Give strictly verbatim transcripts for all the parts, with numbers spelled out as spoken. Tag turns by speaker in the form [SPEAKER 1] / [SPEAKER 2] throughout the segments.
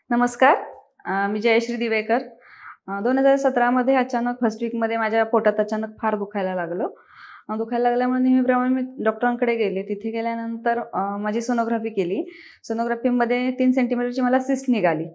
[SPEAKER 1] नमस्कार. अ, मी जयश्री दिवेकर. अ, दोन हजार सतरामध्ये अचानक फर्स्ट वीकमध्ये माझ्या पोटात अचानक फार दुखायला लागलं. अ, दुखायला लागल्यामुळे नेहमीप्रमाणे मी डॉक्टरांकडे गेले. तिथे गेल्यानंतर अ, माझी सोनोग्राफी केली. सोनोग्राफीमध्ये तीन सेंटीमीटरची मला सिस्ट निघाली.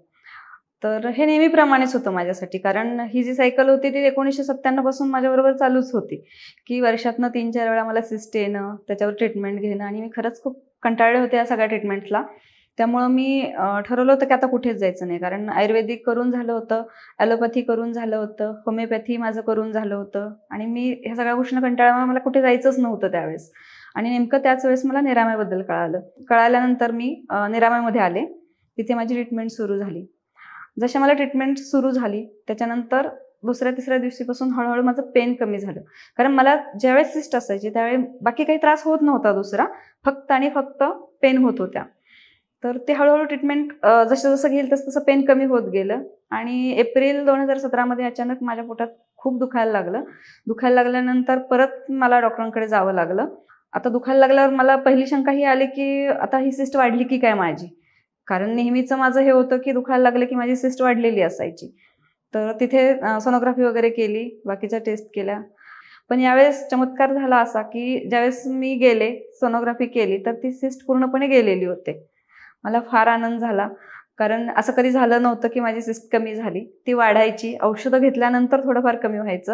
[SPEAKER 1] तर हे नेहमीप्रमाणेच होतं माझ्यासाठी, कारण ही जी सायकल होती ती एकोणीसशे सत्त्याण्णव पासून माझ्याबरोबर चालूच होती, की वर्षातनं तीन चार वेळा मला सिस्ट येणं, त्याच्यावर ट्रीटमेंट घेणं आणि मी खरंच खूप कंटाळले होते या सगळ्या ट्रीटमेंटला. त्यामुळं मी अ, ठरवलं होतं की आता कुठेच जायचं नाही, कारण आयुर्वेदिक करून झालं होतं, ॲलोपॅथी करून झालं होतं, होमिओपॅथी माझं करून झालं होतं आणि मी ह्या सगळ्या गोष्टींना कंटाळल्यामुळे मला कुठे जायचंच नव्हतं त्यावेळेस. आणि नेमकं त्याच वेळेस मला निरामयबद्दल कळालं. कळाल्यानंतर मी अ, निरामयमध्ये आले. तिथे माझी ट्रीटमेंट सुरू झाली. जशी मला ट्रीटमेंट सुरू झाली त्याच्यानंतर दुसऱ्या तिसऱ्या दिवशीपासून हळूहळू माझं पेन कमी झालं. कारण मला ज्यावेळेस सिस्ट असायची त्यावेळी बाकी काही त्रास होत नव्हता दुसरा, फक्त आणि फक्त पेन होत होत्या. तर ते हळूहळू ट्रीटमेंट अ, जसं जसं घेईल तसं तसं पेन कमी होत गेलं आणि एप्रिल दोन हजार सतरामध्ये अचानक माझ्या पोटात खूप दुखायला लागलं. दुखायला लागल्यानंतर परत मला डॉक्टरांकडे जावं लागलं. आता दुखायला लागल्यावर मला पहिली शंका ही आली की आता ही सिस्ट वाढली की काय माझी? कारण नेहमीचं माझं हे होतं की दुखायला लागलं की माझी सिस्ट वाढलेली असायची. तर तिथे अ, सोनोग्राफी वगैरे केली, बाकीच्या टेस्ट केल्या. पण यावेळेस चमत्कार झाला असा की ज्यावेळेस मी गेले, सोनोग्राफी केली, तर ती सिस्ट पूर्णपणे गेलेली होते. मला फार आनंद झाला, कारण असं कधी झालं नव्हतं की माझी सिस्ट कमी झाली. ती वाढायची, औषधं घेतल्यानंतर थोडंफार कमी व्हायचं.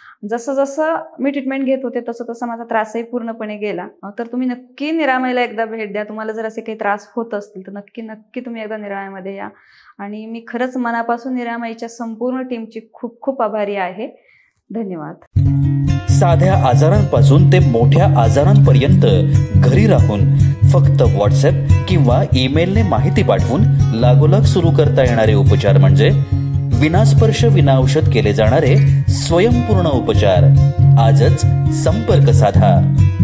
[SPEAKER 1] जसं-जसं मी ट्रीटमेंट घेत होते तसं-तसं माझा त्रासही पूर्णपणे गेला. अ, तर तुम्ही नक्की निरामयला एकदा भेट द्या. तुम्हाला जर असे काही त्रास होत असतील तर नक्की, नक्की तुम्ही एकदा निरामयमध्ये या. आणि मी खरंच मनापासून निरामयच्या संपूर्ण टीमची खूप खूप आभारी आहे. धन्यवाद.
[SPEAKER 2] साध्या आजारांपासून ते मोठ्या आजारांपर्यंत घरी राहून फक्त व्हॉट्सअप किंवा ईमेलने माहिती पाठवून लागोलाग सुरू करता येणारे उपचार म्हणजे विनास्पर्श विनाऔषध केले जाणारे स्वयंपूर्ण उपचार. आजच संपर्क साधा.